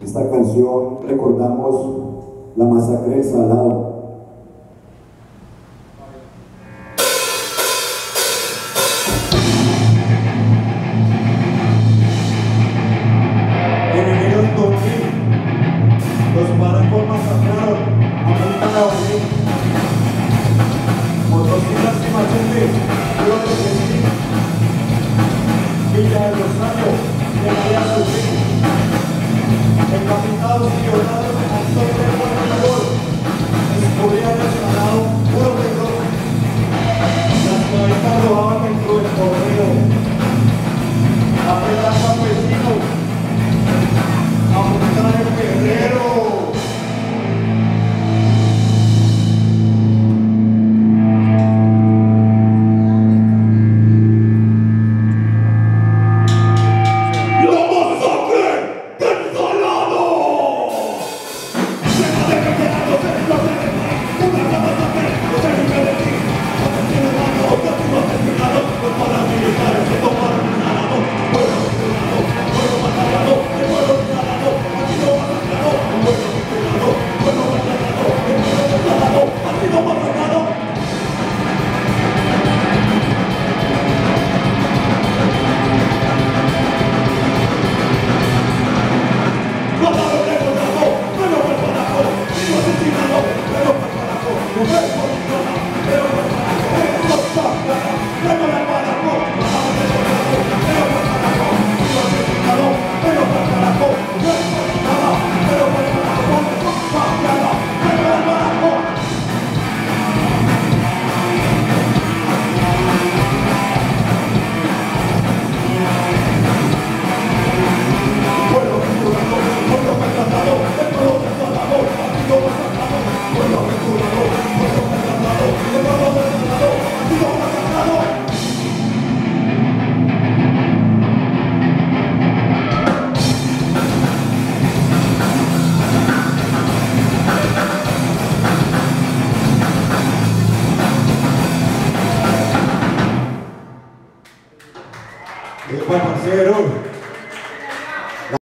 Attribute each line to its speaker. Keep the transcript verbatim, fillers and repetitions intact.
Speaker 1: Esta canción recordamos la masacre del Salado.
Speaker 2: En enero del dos mil, los parancos masacraron a Punta Laurel. Motosierras y machetes, creo que sí. Villa del Rosario, llegaría a su fin. Decapitados y violados al sol del buen rigor, descubrían el Salado puro terror. Las cabezas rodaban dentro del correo. Apretar campesinos, apuntar el guerrero. ¡Epa, parcero!